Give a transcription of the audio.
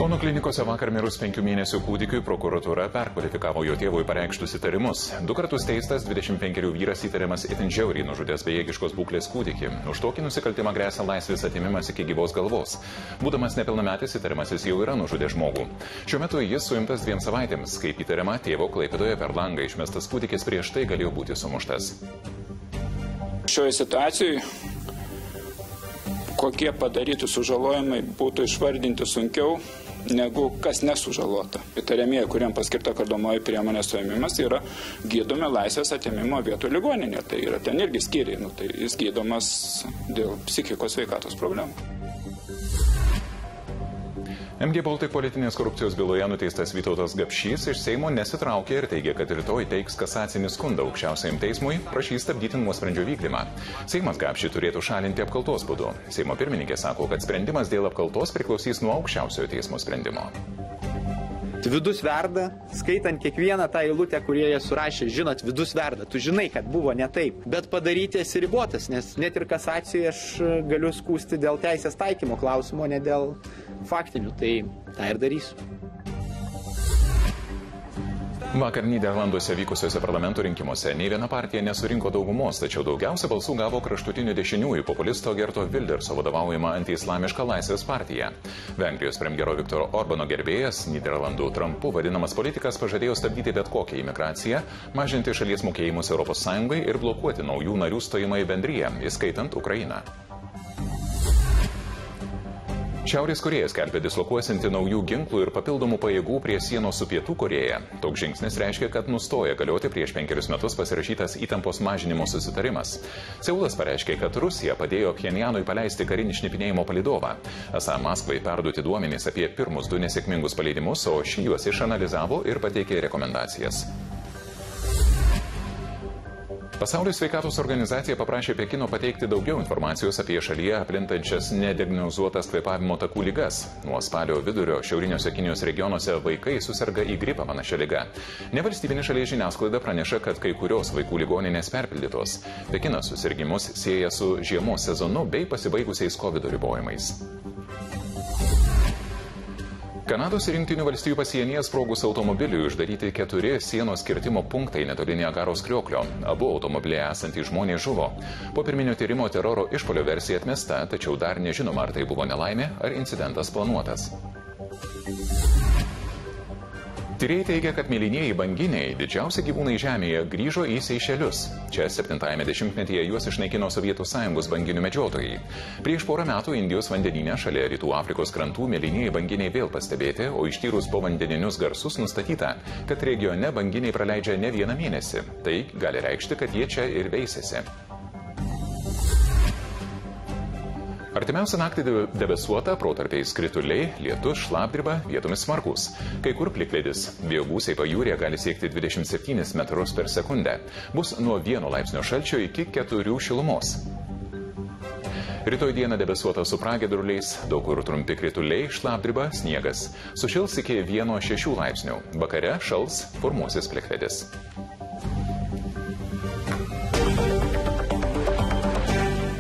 Kauno klinikose vakar mirus 5 mėnesių kūdikiui prokuratūra perkvalifikavo jo tėvui pareikštus įtarimus. 2 kartus teistas 25 vyras įtariamas itin žiauriai nužudęs bejėgiškos būklės kūdikį. Už tokį nusikaltimą gresia laisvės atėmimas iki gyvos galvos. Būdamas nepilnametis, įtariamasis jau yra nužudęs žmogų. Šiuo metu jis suimtas 2 savaitėms. Kaip įtariama, tėvo Klaipėdoje per langą išmestas kūdikis prieš tai galėjo būti sumuštas. Šioje situacijoje kokie padaryti sužalojimai būtų išvardinti sunkiau negu kas nesužalota. Įtariamieji, kuriem paskirta kardomoji priemonė suėmimas, yra gydomi laisvės atėmimo vietų ligoninė. Tai yra ten irgi skyriai, tai jis gydomas dėl psichikos sveikatos problemų. MG Baltic politinės korupcijos byloje nuteistas Vytautas Gapšys iš Seimo nesitraukė ir teigė, kad rytoj teiks kasacinį skundą aukščiausiajam teismui, prašys stabdyti nuosprendžio vykdymą. Seimas Gapšį turėtų šalinti apkaltos būdu. Seimo pirmininkė sako, kad sprendimas dėl apkaltos priklausys nuo aukščiausiojo teismo sprendimo. Vidus verda, skaitant kiekvieną tą eilutę, kurie jie surašė, žinot, vidus verda, tu žinai, kad buvo ne taip, bet padaryti esi ribotas, nes net ir kasacijoje aš galiu skųsti dėl teisės taikymo klausimo, ne dėl faktinių, tai tą ir darysiu. Vakar Nyderlanduose vykusiuose parlamento rinkimuose nei viena partija nesurinko daugumos, tačiau daugiausia balsų gavo kraštutinių dešiniųjų populisto Gerto Wilderso vadovaujama antiislamiška Laisvės partija. Vengrijos premjero Viktoro Orbano gerbėjas, Nyderlandų Trumpu vadinamas politikas, pažadėjo stabdyti bet kokią imigraciją, mažinti šalies mokėjimus ES ir blokuoti naujų narių stojimą į bendriją, įskaitant Ukrainą. Šiaurės Korėja skelbia dislokuosinti naujų ginklų ir papildomų pajėgų prie sienos su Pietų Korėja. Toks žingsnis reiškia, kad nustoja galioti prieš 5 metus pasirašytas įtampos mažinimo susitarimas. Seulas pareiškė, kad Rusija padėjo Pchenjanui paleisti karinį šnipinėjimo palydovą. Esą Maskvai perduoti duomenys apie pirmus 2 nesėkmingus paleidimus, o ši juos išanalizavo ir pateikė rekomendacijas. Pasaulio sveikatos organizacija paprašė Pekino pateikti daugiau informacijos apie šalyje aplintančias nediagnozuotas kvėpavimo takų ligas. Nuo spalio vidurio šiauriniuose Kinijos regionuose vaikai susirga į gripą panašią ligą. Nevalstybinė šalies žiniasklaida praneša, kad kai kurios vaikų ligoninės perpildytos. Pekinas susirgimus sieja su žiemos sezonu bei pasibaigusiais COVID ribojimais. Kanados ir Jungtinių valstijų pasienyje sprogus automobiliui uždaryti 4 sienos kirtimo punktai netoli Niagaros krioklio. Abu automobiliai esantys žmonės žuvo. Po pirminio tyrimo teroro išpolio versija atmesta, tačiau dar nežinoma, ar tai buvo nelaimė, ar incidentas planuotas. Tyrėjai teigia, kad mėlynieji banginiai, didžiausi gyvūnai Žemėje, grįžo į Seišelius. Čia 7-ame dešimtmetyje juos išnaikino Sovietų Sąjungos banginių medžiotojai. Prieš porą metų Indijos vandenyne šalia Rytų Afrikos krantų mėlynieji banginiai vėl pastebėti, o ištyrus povandeninius garsus nustatyta, kad regione banginiai praleidžia ne 1 mėnesį. Tai gali reikšti, kad jie čia ir veisiasi. Artimiausią naktį debesuota, protarpiais krituliai, lietus, šlapdriba, vietomis smarkus. Kai kur plikledis. Vėjo gūsiai pajūryje gali siekti 27 metrus per sekundę. Bus nuo 1 laipsnio šalčio iki 4 šilumos. Rytoj dieną debesuota su pragiedruliais, daug kur trumpi krituliai, šlapdriba, sniegas. Sušils iki 1-6 laipsnių. Vakare šals, formuosis plikledis.